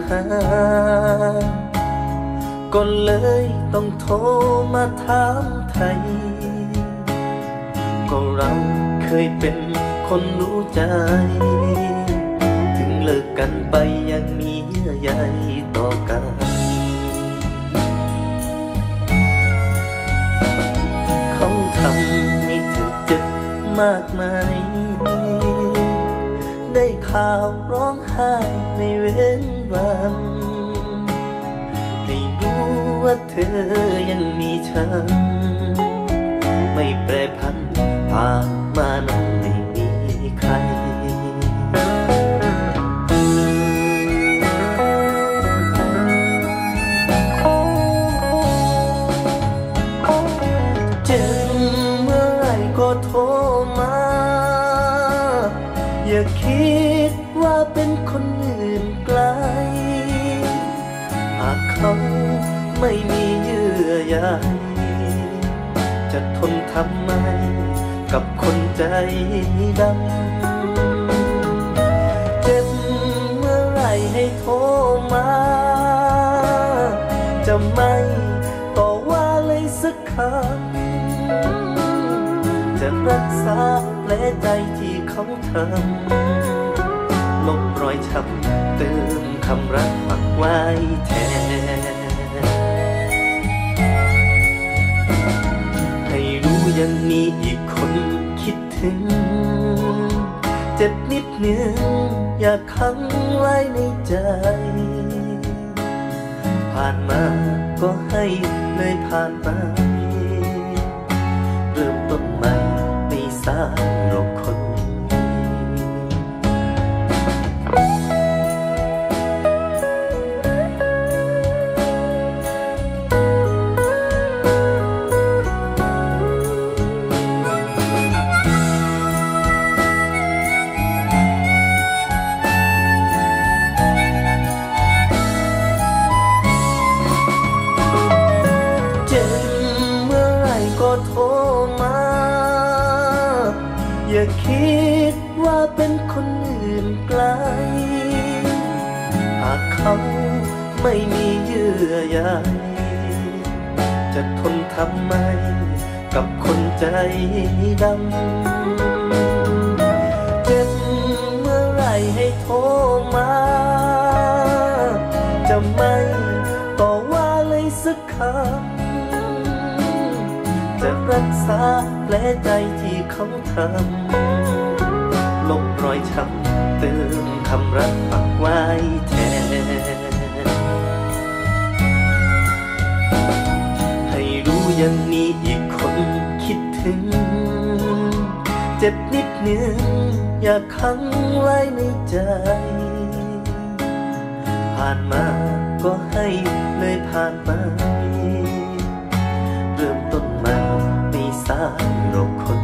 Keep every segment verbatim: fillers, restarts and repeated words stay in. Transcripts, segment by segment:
าก็เลยต้องโทรมาถามไทยก็เราเคยเป็นคนรู้ใจถึงเลิกกันไปยังมีเยื่อใยต่อกันเขาทำให้เธอเจ็บมากมายได้ข่าวร้องไห้ไม่เว้นวันให้รู้ว่าเธอยังมีฉันไม่แปรผันผ่านมานั้นไม่มีใครเจอเมื่อไรก็โทรมาอย่าคิดว่าเป็นคนอื่นไกลหากเขาไม่มีเยื่อใยจะทนทำไมกับคนใจดำเจ็บเมื่อไรให้โทรมาจะไม่ต่อว่าเลยสักคำจะรักษาแผลใจที่เขาทำลบรอยช้ำเติมคำรักหมักไว้แทนให้รู้ยังมีอีกคนคิดถึงเจ็บนิดหนึ่งอยากขังไว้ในใจผ่านมาก็ให้เลยผ่านไปเริ่มต้นใหม่ไม่สายหรอกคนโทรมาอย่าคิดว่าเป็นคนอื่นไกลหากเขาไม่มีเยื่อใยจะทนทำไมกับคนใจดำเจ็บเมื่อไรให้โทรมาจะไม่ต่อว่าเลยสักคำจะรักษาแผลใจที่เขาทำลบรอยช้ำเติมคำรักปักไว้แทนให้รู้ยังมีอีกคนคิดถึงเจ็บนิดหนึ่งอยากขังไว้ในใจผ่านมาก็ให้เลยผ่านไปเริ่มต้นใหม่ไม่สายหรอกคน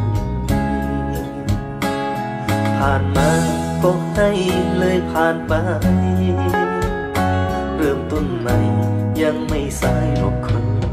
ผ่านมาก็ให้เลยผ่านไปเริ่มต้นใหม่ยังไม่สายหรอกคน